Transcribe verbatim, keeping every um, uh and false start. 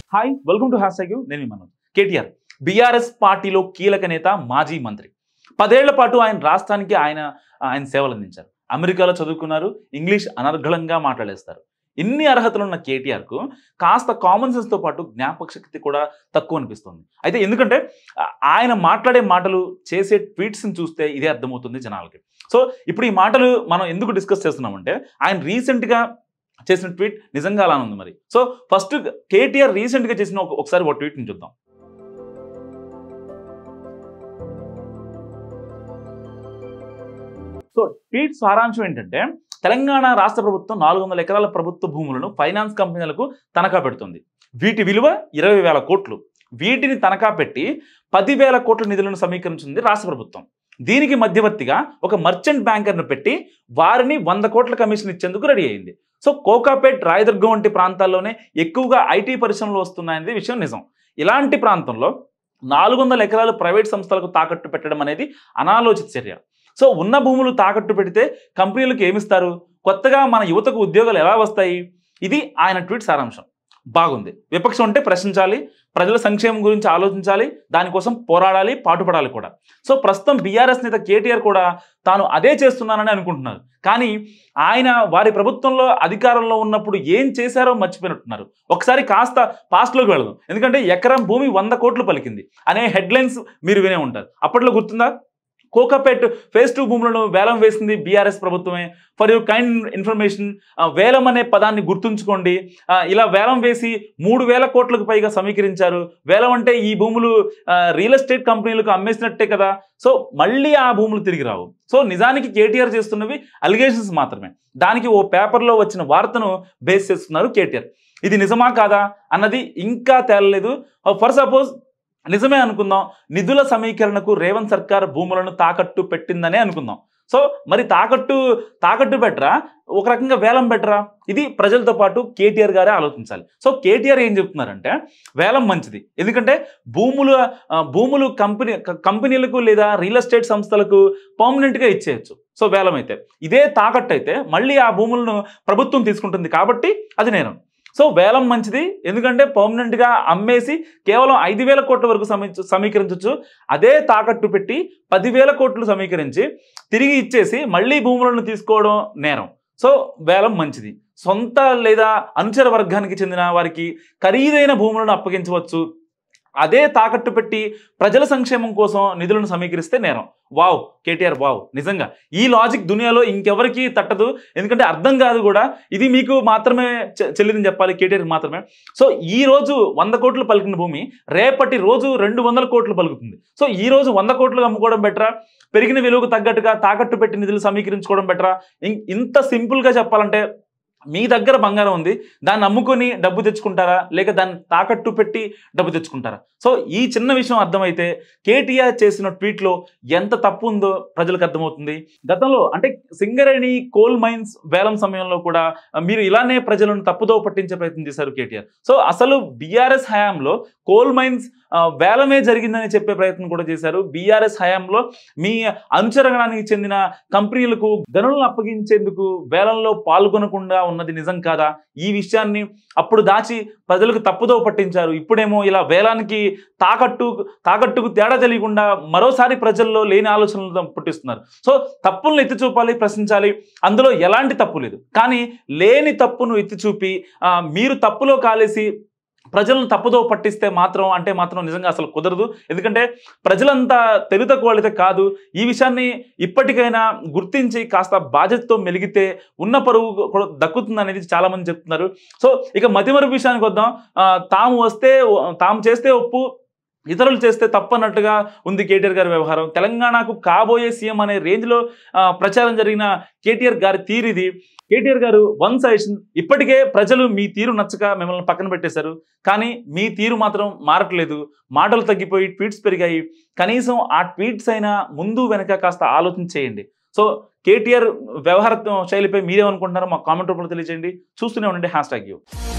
Hi welcome to hashtag you నేను మీ Manoj. KTR BRS పార్టీలో కీలక నేత, మాజీ మంత్రి. పదేళ్ల పాటు ఆయన రాష్ట్రానికి ఆయన ఆయన సేవలు అందించారు. అమెరికాలో చదువుకున్నారు, ఇంగ్లీష్ అనర్గళంగా మాట్లాడేస్తారు. ఇన్ని అర్హతలు ఉన్న కేటీఆర్కు కాస్త కామన్ సెన్స్తో పాటు జ్ఞాపక శక్తి కూడా తక్కువ అనిపిస్తుంది. అయితే ఎందుకంటే ఆయన మాట్లాడే మాటలు, చేసే ట్వీట్స్ని చూస్తే ఇదే అర్థమవుతుంది జనాలకి. సో ఇప్పుడు ఈ మాటలు మనం ఎందుకు డిస్కస్ చేస్తున్నామంటే ఆయన రీసెంట్గా చేసిన ట్వీట్ నిజంగా అలా ఉంది మరి. సో ఫస్ట్ కేటీఆర్ రీసెంట్గా చేసిన ఒకసారి ఒక ట్వీట్ని చూద్దాం. సో ట్వీట్ సారాంశం ఏంటంటే, తెలంగాణ రాష్ట్ర ప్రభుత్వం నాలుగు వందల ఎకరాల ప్రభుత్వ భూములను ఫైనాన్స్ కంపెనీలకు తనఖా పెడుతుంది. వీటి విలువ ఇరవై వేల కోట్లు. వీటిని తనఖా పెట్టి పదివేల కోట్ల నిధులను సమీకరించింది రాష్ట్ర ప్రభుత్వం. దీనికి మధ్యవర్తిగా ఒక మర్చెంట్ బ్యాంకర్ను పెట్టి వారిని వంద కోట్ల కమిషన్ ఇచ్చేందుకు రెడీ అయింది. సో కోకాపేట్, రాయదుర్గం వంటి ప్రాంతాల్లోనే ఎక్కువగా ఐటీ పరిశ్రమలు వస్తున్నాయనేది విషయం నిజం. ఇలాంటి ప్రాంతంలో నాలుగు వందల ఎకరాలు ప్రైవేట్ సంస్థలకు తాకట్టు పెట్టడం అనేది అనాలోచిత చర్య. సో ఉన్న భూములు తాకట్టు పెడితే కంపెనీలకు ఏమిస్తారు? కొత్తగా మన యువతకు ఉద్యోగాలు ఎలా వస్తాయి? ఇది ఆయన ట్వీట్ సారాంశం. బాగుంది. విపక్షం అంటే ప్రశ్నించాలి, ప్రజల సంక్షేమం గురించి ఆలోచించాలి, దానికోసం పోరాడాలి, పాటుపడాలి కూడా. సో ప్రస్తుతం బీఆర్ఎస్ నేత కేటీఆర్ కూడా తాను అదే చేస్తున్నానని అనుకుంటున్నారు. కానీ ఆయన వారి ప్రభుత్వంలో అధికారంలో ఉన్నప్పుడు ఏం చేశారో మర్చిపోయినట్టున్నారు. ఒకసారి కాస్త పాస్ట్లోకి వెళదాం. ఎందుకంటే ఎకరం భూమి వంద కోట్లు పలికింది అనే హెడ్లైన్స్ మీరు వినే ఉంటారు. అప్పట్లో గుర్తుందా? కోకాపేట్ ఫేజ్ టూ భూములను వేలం వేసింది బీఆర్ఎస్ ప్రభుత్వమే. ఫర్ యువర్ కైండ్ ఇన్ఫర్మేషన్, వేలం అనే పదాన్ని గుర్తుంచుకోండి. ఇలా వేలం వేసి మూడు వేల కోట్లకు పైగా సమీకరించారు. వేలం అంటే ఈ భూములు రియల్ ఎస్టేట్ కంపెనీలకు అమ్మేసినట్టే కదా. సో మళ్ళీ ఆ భూములు తిరిగి రావు. సో నిజానికి కేటీఆర్ చేస్తున్నవి అలిగేషన్స్ మాత్రమే. దానికి ఓ పేపర్లో వచ్చిన వార్తను బేస్ చేస్తున్నారు కేటీఆర్. ఇది నిజమా కాదా అన్నది ఇంకా తేలలేదు. ఫర్ సపోజ్ నిజమే అనుకుందాం, నిధుల సమీకరణకు రేవంత్ సర్కార్ భూములను తాకట్టు పెట్టిందనే అనుకుందాం. సో మరి తాకట్టు తాకట్టు బెటరా, ఒక రకంగా వేలం బెటరా? ఇది ప్రజలతో పాటు కేటీఆర్ గారే ఆలోచించాలి. సో కేటీఆర్ ఏం చెప్తున్నారంటే వేలం మంచిది. ఎందుకంటే భూములు భూములు కంపెనీ కంపెనీలకు లేదా రియల్ ఎస్టేట్ సంస్థలకు పర్మనెంట్గా ఇచ్చేయచ్చు. సో వేలం అయితే, ఇదే తాకట్టు అయితే మళ్ళీ ఆ భూములను ప్రభుత్వం తీసుకుంటుంది కాబట్టి అది నేరం. సో వేలం మంచిది, ఎందుకంటే పర్మనెంట్గా అమ్మేసి కేవలం ఐదు వేల కోట్ల వరకు సమీ సమీకరించవచ్చు. అదే తాకట్టు పెట్టి పదివేల కోట్లు సమీకరించి తిరిగి ఇచ్చేసి మళ్ళీ భూములను తీసుకోవడం నేరం. సో వేలం మంచిది. సొంత లేదా అనుచర వర్గానికి చెందిన వారికి ఖరీదైన భూములను అప్పగించవచ్చు. అదే తాకట్టు పెట్టి ప్రజల సంక్షేమం కోసం నిధులను సమీకరిస్తే నేరం. Wow KTR, wow. నిజంగా ఈ లాజిక్ దునియాలో ఇంకెవరికి తట్టదు. ఎందుకంటే అర్థం కాదు కూడా. ఇది మీకు మాత్రమే చెల్లిదని చెప్పాలి, కేటీఆర్ మాత్రమే. సో ఈ రోజు వంద కోట్లు పలికిన భూమి రేపటి రోజు రెండు వందల కోట్లు పలుకుతుంది. సో ఈ రోజు వంద కోట్లు అమ్ముకోవడం బెటరా, పెరిగిన విలువకు తగ్గట్టుగా తాకట్టు పెట్టి నిధులు సమీకరించుకోవడం బెటరా? ఇంత సింపుల్గా చెప్పాలంటే మీ దగ్గర బంగారం ఉంది, దాన్ని అమ్ముకొని డబ్బు తెచ్చుకుంటారా, లేక దాన్ని తాకట్టు పెట్టి డబ్బు తెచ్చుకుంటారా? సో ఈ చిన్న విషయం అర్థమైతే కేటీఆర్ చేసిన ట్వీట్లో ఎంత తప్పు ఉందో ప్రజలకు అర్థమవుతుంది. గతంలో అంటే సింగరేణి కోల్ మైన్స్ వేలం సమయంలో కూడా మీరు ఇలానే ప్రజలను తప్పుదో పట్టించే ప్రయత్నం చేశారు కేటీఆర్. సో అసలు బీఆర్ఎస్ హయాంలో కోల్ మైన్స్ వేలమే జరిగిందని చెప్పే ప్రయత్నం కూడా చేశారు. బీఆర్ఎస్ హయాంలో మీ అనుచరణానికి చెందిన కంపెనీలకు గనులను అప్పగించేందుకు వేలంలో పాల్గొనకుండా ఉన్నది నిజం కాదా? ఈ విషయాన్ని అప్పుడు దాచి ప్రజలకు తప్పుదో పట్టించారు. ఇప్పుడేమో ఇలా వేలానికి తాకట్టు తాకట్టుకు తేడా తెలియకుండా మరోసారి ప్రజల్లో లేని ఆలోచనలు పుట్టిస్తున్నారు. సో తప్పులను ఎత్తి చూపాలి, ప్రశ్నించాలి. అందులో ఎలాంటి తప్పు లేదు. కానీ లేని తప్పును ఎత్తి చూపి మీరు తప్పులో కాలేసి ప్రజలను తప్పుదో పట్టిస్తే మాత్రం అంటే మాత్రం నిజంగా అసలు కుదరదు. ఎందుకంటే ప్రజలంతా తెలివి తక్కువ వాళ్ళైతే కాదు. ఈ విషయాన్ని ఇప్పటికైనా గుర్తించి కాస్త బాధ్యతతో మెలిగితే ఉన్న పరువు కూడా దక్కుతుంది అనేది చాలా మంది చెప్తున్నారు. సో ఇక మతిమరుపు విషయానికి వద్దాం. తాము వస్తే తాము చేస్తే ఒప్పు, ఇతరులు చేస్తే తప్పన్నట్టుగా ఉంది కేటీఆర్ గారి వ్యవహారం. తెలంగాణకు కాబోయే సీఎం అనే రేంజ్లో ప్రచారం జరిగిన కేటీఆర్ గారి తీరిది. కేటీఆర్ గారు వన్ సజెషన్, ఇప్పటికే ప్రజలు మీ తీరు నచ్చక మిమ్మల్ని పక్కన పెట్టేశారు, కానీ మీ తీరు మాత్రం మారట్లేదు. మాటలు తగ్గిపోయి ట్వీట్స్ పెరిగాయి. కనీసం ఆ ట్వీట్స్ అయినా ముందు వెనక కాస్త ఆలోచన చేయండి. సో కేటీఆర్ వ్యవహార శైలిపై మీరేమనుకుంటున్నారో మా కామెంట్ రూపంలో తెలియజేయండి. చూస్తూనే ఉండండి హ్యాష్ ట్యాగ్ యూ.